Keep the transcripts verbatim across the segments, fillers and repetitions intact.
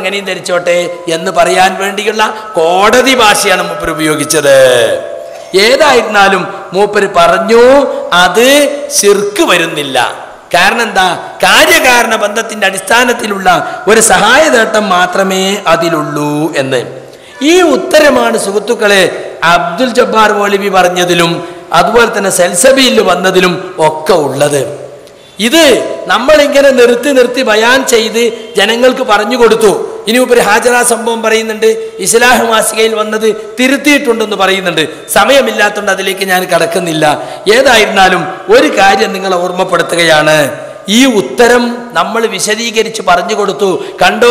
എങ്ങനെയും ധരിച്ചോട്ടെ എന്ന് പറയാൻ വേണ്ടിയുള്ള കോടതി ഭാഷയാണ് മൂപ്പർ ഉപയോഗിച്ചത്. ഏതായിരുന്നാലും മൂപ്പര് പറഞ്ഞു അത് ശിർക്ക് വരുന്നില്ല. കാരണം എന്താ? കാര്യകാരണ ബന്ധത്തിന്റെ അടിസ്ഥാനത്തിലുള്ള ഒരു സഹായതേട്ടം മാത്രമേ അതിലുള്ളൂ എന്ന്. ഈ ഉത്തരമാണ് സുഹൃത്തുക്കളെ അബ്ദുൽ ജബ്ബാർ മൗലവി പറഞ്ഞതിലും അതുപോലെ തന്നെ സൽസബിയിൽ വന്നതിലും ഒക്കെ ഉള്ളത്. ഇത് നമ്മളിങ്ങനെ നിർത്തി നിർത്തി ബയാൻ ചെയ്ത് ജനങ്ങൾക്ക് പറഞ്ഞു കൊടുത്തു. ഇനി ഒരു ഹാജറ സംഭവം പറയുന്നുണ്ട്, ഇസ്ലാഹ് മാസികയിൽ വന്നത് തിരുത്തിയിട്ടുണ്ടെന്ന് പറയുന്നുണ്ട്. സമയമില്ലാത്തതുകൊണ്ട് അതിലേക്ക് ഞാൻ കടക്കുന്നില്ല. ഏതായിരുന്നാലും ഒരു കാര്യം നിങ്ങളെ ഓർമ്മപ്പെടുത്തുകയാണ്. ഈ ഉത്തരം നമ്മൾ വിശദീകരിച്ച് പറഞ്ഞു കൊടുത്തു. കണ്ടോ,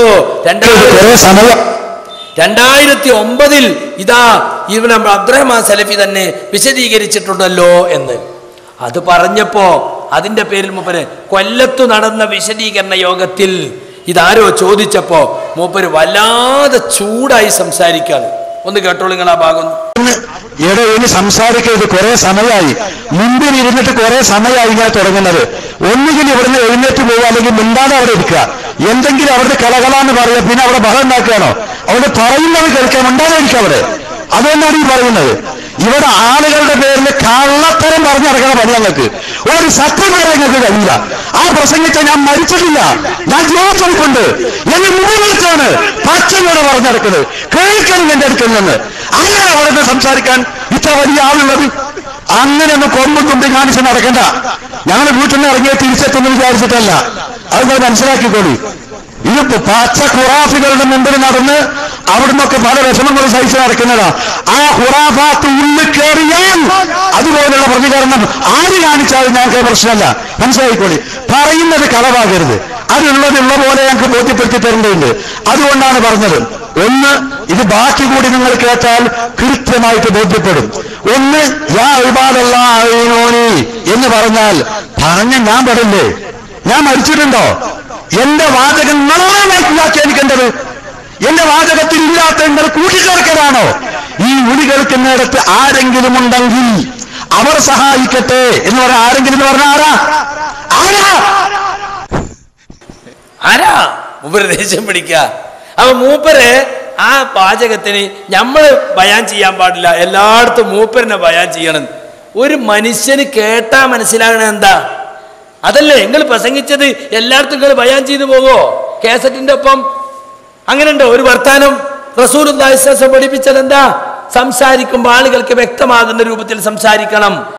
രണ്ടായിരത്തി ഒമ്പതിൽ ഇതാ ഇബ്നു അബ്ദുറഹ്മാൻ സലഫി തന്നെ വിശദീകരിച്ചിട്ടുണ്ടല്ലോ എന്ന്. അത് പറഞ്ഞപ്പോ അതിന്റെ പേരിൽ മൂപ്പര് കൊല്ലത്തു നടന്ന വിശദീകരണ യോഗത്തിൽ ഇതാരോ ചോദിച്ചപ്പോ മൂപ്പര് വല്ലാതെ ചൂടായി സംസാരിക്കാണ്. ഒന്ന് കേട്ടോളൂ നിങ്ങൾ ആ ഭാഗം. ഇവിടെ ഇനി സംസാരിക്കരുത്, കുറെ സമയമായി, മുമ്പിൽ ഇരുന്നിട്ട് കുറെ സമയമായി ഇങ്ങനെ തുടങ്ങുന്നത്. ഒന്നുകിൽ ഇവിടുന്ന് എഴുന്നേറ്റ് പോവുക, അല്ലെങ്കിൽ മിണ്ടാതെ അവിടെ ഇരിക്കുക. എന്തെങ്കിലും അവിടുത്തെ കലകളാന്ന് പറയുക, പിന്നെ അവിടെ ബഹളം ഉണ്ടാക്കുകയാണോ? അവിടെ പറയുന്നത് കേൾക്കാൻ മിണ്ടാതെ ഇരിക്കുക അവിടെ. അതുകൊണ്ടാണ് ഈ പറയുന്നത്. ഇവിടെ ആളുകളുടെ പേരിൽ കള്ളത്തരം പറഞ്ഞു നടക്കുന്ന പണി ഞങ്ങൾക്ക്. ഒരു സത്യം പറയാൻ ഞങ്ങൾക്ക് കഴിയില്ല. ആ പ്രസംഗിച്ച ഞാൻ മരിച്ചിട്ടില്ല, ഞാൻ ജീവിച്ചിട്ടുണ്ട്. എന്നെ മുകളിലാണ് പച്ചയോടെ പറഞ്ഞു നടക്കുന്നത്. കേൾക്കണം എന്റെ അടുക്കൽ നിന്ന്. അങ്ങനെ അവിടെ സംസാരിക്കാൻ ഇത്ര വലിയ ആളുള്ളത്. അങ്ങനെയൊന്നും കൊമ്പും കൊമ്പും കാണിച്ച് നടക്കണ്ട. ഞങ്ങൾ വീട്ടിൽ നിന്ന് ഇറങ്ങിയ തിരിച്ചെത്തുന്നു വിചാരിച്ചിട്ടല്ല. അത് നിങ്ങൾ മനസ്സിലാക്കിക്കോളി. ഇതിപ്പോ പച്ച ഖുറാഫികളുടെ മുമ്പിൽ നടന്ന് അവിടുന്നൊക്കെ പല വിഷമങ്ങളും സഹിച്ച് നടക്കുന്നതാ. ആ ഖുറാഫാത്ത് ഉള്ളിൽ കയറിയാൽ അതുപോലുള്ള പ്രതികരണം ആര് കാണിച്ചാലും ഞങ്ങൾക്ക് പ്രശ്നമല്ല. മനസ്സിലായിക്കോളി. പറയുന്നത് കളവാകരുത്. അതുള്ളതുള്ള പോലെ ഞങ്ങൾക്ക് ബോധ്യപ്പെടുത്തി തരേണ്ടതുണ്ട്. അതുകൊണ്ടാണ് പറഞ്ഞത്. ഒന്ന്, ഇത് ബാക്കി കൂടി നിങ്ങൾ കേട്ടാൽ കൃത്യമായിട്ട് ബോധ്യപ്പെടും. ഒന്ന്, യാ ഇബാദല്ലാഹി എന്ന് പറഞ്ഞാൽ പറഞ്ഞ ഞാൻ പെടില്ലേ? ഞാൻ മരിച്ചിട്ടുണ്ടോ? എന്റെ വാചകം നിങ്ങളാണ് വ്യാഖ്യാനിക്കേണ്ടത്. എന്റെ വാചകത്തിൽ ഇല്ലാത്ത നിങ്ങൾ കൂട്ടിച്ചേർക്കലാണോ? ഈ വിളി കേൾക്കുന്നിടത്ത് ആരെങ്കിലും ഉണ്ടെങ്കിൽ അവർ സഹായിക്കട്ടെ എന്ന് പറയാൻ ആരെങ്കിലും എന്ന് പറഞ്ഞ ആരാ ആരാ ആരാ മൂപ്പര് ദേഷ്യം പിടിക്ക. അപ്പൊ മൂപ്പര് ആ പാചകത്തിന് നമ്മള് ബയാൻ ചെയ്യാൻ പാടില്ല, എല്ലായിടത്തും മൂപ്പരനെ ബയാൻ ചെയ്യണം. ഒരു മനുഷ്യന് കേട്ടാ മനസ്സിലാകണ എന്താ? അതല്ലേ നിങ്ങൾ പ്രസംഗിച്ചത് എല്ലായിടത്തും നിങ്ങൾ ബയാൻ ചെയ്തു പോകോ കേസറ്റിന്റെ ഒപ്പം? അങ്ങനെ ഉണ്ടോ ഒരു വർത്താനം? റസൂലുള്ളാഹി സ്വല്ലല്ലാഹു അലൈഹി വസല്ലം പഠിപ്പിച്ചത് എന്താ? സംസാരിക്കുമ്പോൾ ആളുകൾക്ക് വ്യക്തമാകുന്ന രൂപത്തിൽ സംസാരിക്കണം.